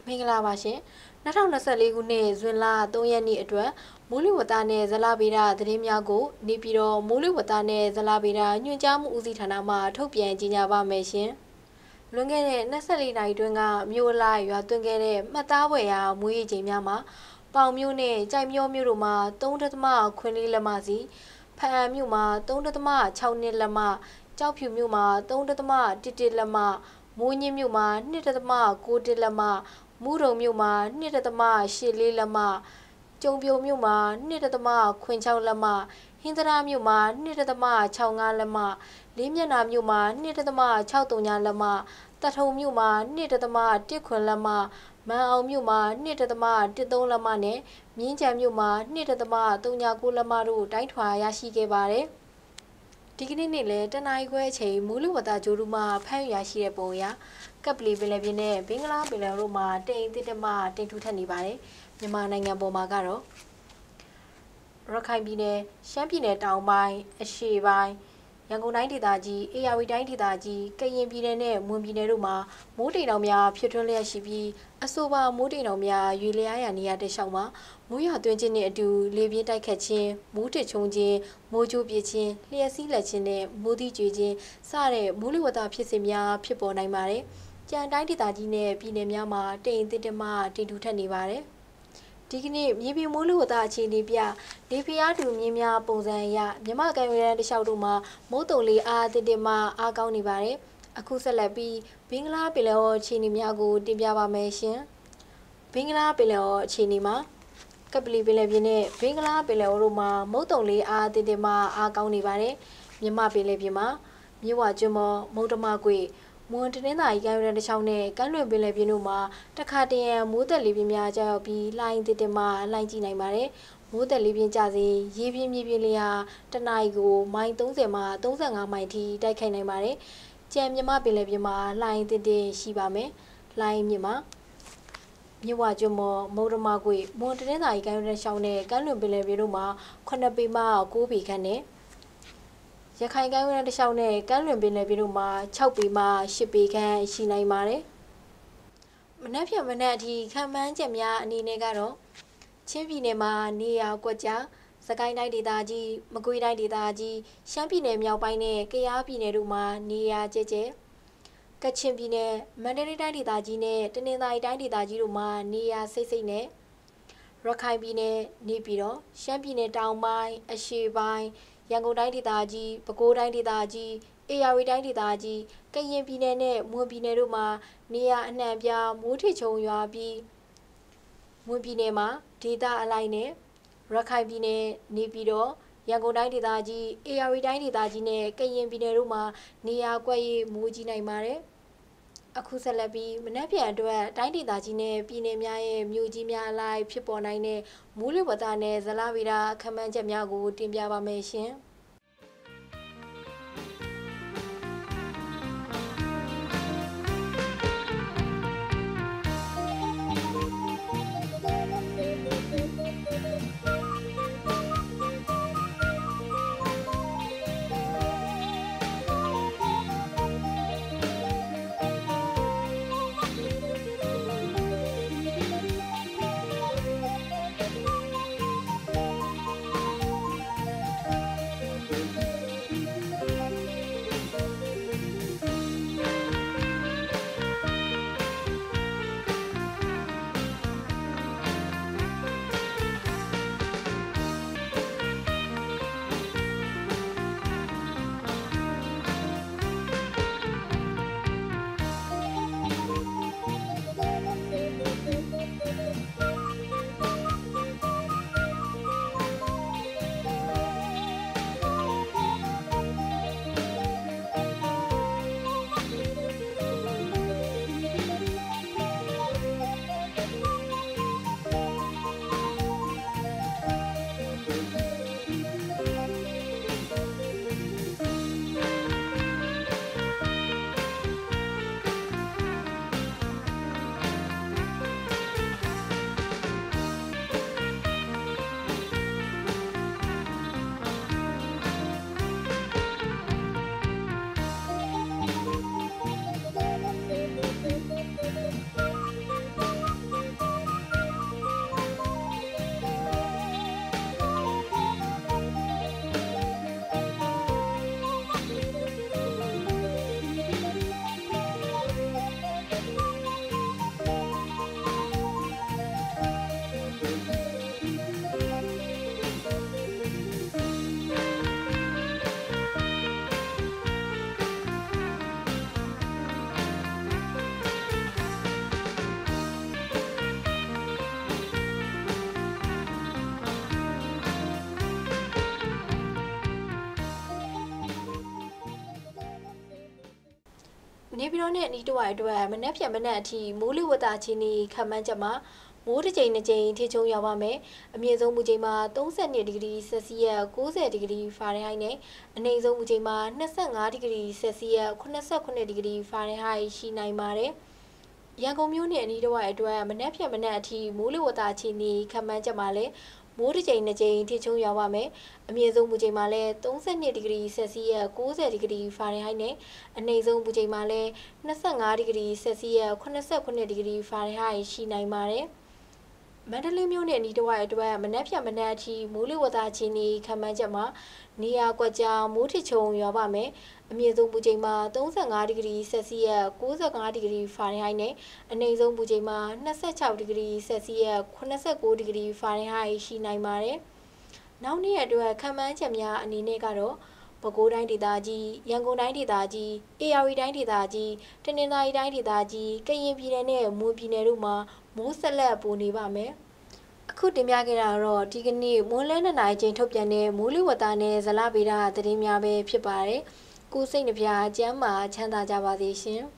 မင်္ဂလာပါရှင်2024ခုနှစ်ဇွန်လ3ရက်နေ့အတွက်မိုးလေဝသနဲ့ဇလဗေဒသတင်းများကိုနေပြည်တော်မိုးလေဝသနဲ့ဇလဗေဒညွှန်ကြားမှုဦးစီးဌာနမှထုတ်ပြန်ကြေညာပါမယ်ရှင်လွန်ခဲ့တဲ့24နာရီတွင်းကမြို့အလိုက်ရွာသွန်းခဲ့တဲ့မှတ်သားပွဲရာမွေးရေချိန်များမှာပေါင်မြို့နဲ့ကြိုက်မျောမြို့တို့မှာ3.4လက်မစီဖအံမြို့မှာ3.6လက်မကြောက်ဖြူမြို့မှာ3.11လက်မမိုးညင်းမြို့မှာ2.9လက်မမူရုံမြို့မှာ2.84လက်မကျုံပြိုမြို့မှာ2.6လက်မဟင်းသရမြို့မှာ2.65လက်မလေးမျက်နှာမြို့မှာ2.63လက်မတထုံမြို့မှာ2.1လက်မမန်အောင်မြို့မှာ2.13လက်မနဲ့မြင်းကြံမြို့မှာ2.39လက်မတို့တိုင်းထွာရရှိခဲ့ပါတယ်ဒီကနေ့နေ့လဲတနအီခွဲအချိန်မူလဝတ္တဂျိုးရူမှဖမ်းယူရရှိတဲ့ပုံအရကပ်ပလီပင်လယ်ပြင်နဲ့ဘင်္ဂလားပင်လယ်တို့မှာတိမ်တစ်တက်မှတိမ်ထူထပ်နေပါတယ်မြန်မာနိုင်ငံပေါ်မှာကတော့ရခိုင်ပြည်နယ်ရှမ်းပြည်နယ်တောင်ပိုင်းအရှေ့ပိုင်းရန်ကုန်တိုင်းဒေသကြီးအေရဝတီတိုင်းဒေသကြီးကရင်ပြည်နယ်နဲ့မွန်ပြည်နယ်တို့မှာမိုးတိမ်တောင်များဖြစ်ထွန်းလျက်ရှိပြီးအဆိုပါမိုးတိမ်တောင်များရွေလျားရာနေရာတလျှောက်မှာမိုးရွာသွန်းခြင်းနဲ့အတူလေပြင်းတိုက်ခတ်ခြင်းမိုးထစ်ချုံခြင်းမိုးကြိုးပစ်ခြင်းလျှက်စီးလက်ခြင်းနဲ့မိုးသီးကြွေခြင်းစတဲ့မိုးလေဝသဖြစ်စဉ်များဖြစ်ပေါ်နိုင်ပါတယ်ကြံတိုင်းဒေသကြီးနဲ့ပြည်နယ်များမှာတိမ်တစ်တက်မှတိမ်ထူထပ်နေပါတယ်ဒီကနေ့မြေပြင်မိုးလေဝသအခြေအနေပြနေဖျားတူမြင်းများပုံစံအရမြမကံရန်တလျှောက်တို့မှာမိုးတုံလေးအားတစ်တက်မှအားကောင်းနေပါတယ်အခုဆက်လက်ပြီးဘင်္ဂလားပင်လယ်အော်အခြေအနေများကိုတင်ပြပါမယ်ရှင်ဘင်္ဂလားပင်လယ်အော်အခြေအနေမှာကပလီပင်လယ်ပြင်နဲ့ဘင်္ဂလားပင်လယ်အော်တို့မှာမုတ်တုံလေးအားတစ်တက်မှအားကောင်းနေပါတယ်မြမပင်လယ်ပြင်မှာမြဝကျွန်းမော်မုတ်တမကွေမွန်တနင်္သာရီကမ်းရိုးတန်းတစ်လျှောက်နဲ့ကမ်းလွန်ပင်လယ်ပြင်တို့မှာတခါတရံမိုးသက်လေပြင်းများကျရောက်ပြီးလှိုင်းတစ်တက်မှလှိုင်းကြည့်နိုင်ပါတယ်။မိုးသက်လေပြင်းကျစဉ်ရေပြင်းမြေပြင်းလျာတနအီကိုမိုင်30မှ35မိုင်ထိတိုက်ခိုက်နိုင်ပါတယ်။ကြံမြမပင်လယ်ပြင်မှာလှိုင်းတစ်တက်ရှိပါမယ်။လှိုင်းမြင့်မှာမြဝကျွန်းမော်မုံရမကွေမွန်တနင်္သာရီကမ်းရိုးတန်းတစ်လျှောက်နဲ့ကမ်းလွန်ပင်လယ်ပြင်တို့မှာ9ပေမှ9ပေခန့်နဲ့ရခိုင်ကမ်းရိုးတန်းတစ်လျှောက်နဲ့ကမ်းလွန်ပင်လယ်ပြင်တို့မှာ6ပေမှ10ပေခန့်ရှိနိုင်ပါတယ်။မနက်ဖြန်မနက်အထိခံမှန်းချက်များအနေနဲ့ကတော့ချင်းပြည်နယ်မှာနေရာကွက်ကြားစကိုင်းတိုင်းဒေသကြီးမကွေးတိုင်းဒေသကြီးရှမ်းပြည်နယ်မြောက်ပိုင်းနဲ့ကယားပြည်နယ်တို့မှာနေရာကျကျကချင်ပြည်နယ်မန္တလေးတိုင်းဒေသကြီးနဲ့တနင်္သာရီတိုင်းဒေသကြီးတို့မှာနေရာစိတ်စိတ်နဲ့ရခိုင်ပြည်နယ်နေပြည်တော်ရှမ်းပြည်နယ်တောင်ပိုင်းအရှေ့ပိုင်းရန်ကုန်တိုင်းဒေသကြီးပဲခူးတိုင်းဒေသကြီးအေရဝတီတိုင်းဒေသကြီးကရင်ပြည်နယ်နဲ့မွန်ပြည်နယ်တို့မှာနေရာအနှံ့ပြားမိုးထစ်ချုံရွာပြီးမွန်ပြည်နယ်မှာဒေသအလိုက်နဲ့ရခိုင်ပြည်နယ်နေပြည်တော်ရန်ကုန်တိုင်းဒေသကြီးအေရဝတီတိုင်းဒေသကြီးနဲ့ကရင်ပြည်နယ်တို့မှာနေရာကွက်၍မိုးကြီးနိုင်ပါတယ်အခုဆက်လက်ပြီးမနက်ဖြန်အတွက်တိုင်းဒေသကြီးနဲ့ပြည်နယ်များရဲ့မြို့ကြီးများအလိုက်ဖြစ်ပေါ်နိုင်တဲ့မိုးလေဝသနဲ့ဇလဗေဒခန့်မှန်းချက်များကိုတင်ပြပါမယ်ရှင်။နေပြည်တော်နဲ့အနီးတစ်ဝိုက်အတွက်မနက်ဖြန်မနက်အထိမိုးလေဝသအခြေအနေခန့်မှန်းချက်မှာမိုးတစ်ကြိမ်နှစ်ကြိမ်ထချုံရောက်ပါမယ်။အမြင့်ဆုံးမူချိန်မှာ32ဒီဂရီဆယ်စီယပ်90ဒီဂရီဖာရင်ဟိုက်နဲ့အနိမ့်ဆုံးမူချိန်မှာ25ဒီဂရီဆယ်စီယပ်89ဒီဂရီဖာရင်ဟိုက်ရှိနိုင်ပါတယ်။ရန်ကုန်မြို့နယ်အနီးတစ်ဝိုက်အတွက်မနက်ဖြန်မနက်အထိမိုးလေဝသအခြေအနေခန့်မှန်းချက်မှာလည်းမိုးတစ်ကြိမ်နှစ်ကြိမ်ထချုံရောက်ပါမယ်။အမြင့်ဆုံးမူချိန်မှာလည်း32ဒီဂရီဆယ်စီယပ်90ဒီဂရီဖာရင်ဟိုက်နဲ့အနိမ့်ဆုံးမူချိန်မှာလည်း25ဒီဂရီဆယ်စီယပ်89ဒီဂရီဖာရင်ဟိုက်ရှိနိုင်ပါတယ်။မန္တလေးမြို့နယ်အနီးတစ်ဝိုက်အတွက်မနက်ဖြန်မနက်အထိမိုးလေဝသအခြေအနေခန့်မှန်းချက်မှာနေရာကွက်ကြားမိုးထချုံရွာပါမယ်။အမြင့်ဆုံးမူချိန်မှာ35ဒီဂရီဆယ်စီယပ်95ဒီဂရီဖာရင်ဟိုက်နဲ့အနိမ့်ဆုံးမူချိန်မှာ26ဒီဂရီဆယ်စီယပ်89ဒီဂရီဖာရင်ဟိုက်ရှိနိုင်ပါတယ်။နောက်နေ့အတွက်ခန့်မှန်းချက်များအနေနဲ့ကတော့ပဲခူးတိုင်းဒေသကြီး၊ရန်ကုန်တိုင်းဒေသကြီး၊အေရဝတီတိုင်းဒေသကြီး၊တနင်္သာရီတိုင်းဒေသကြီး၊ကရင်ပြည်နယ်နဲ့မွန်ပြည်နယ်တို့မှာမိုးဆက်လက်ပိုနေပါမယ်။အခုတင်ပြခဲ့တာတော့ဒီကနေ့မွန်းလယ်2နာရီချိန်ထုတ်ပြန်တဲ့မိုးလေဝသနဲ့ဇလဗေဒသတင်းများပဲဖြစ်ပါတယ်။ကိုစိတ်နှပြကျမ်းမာချမ်းသာကြပါစေရှင်။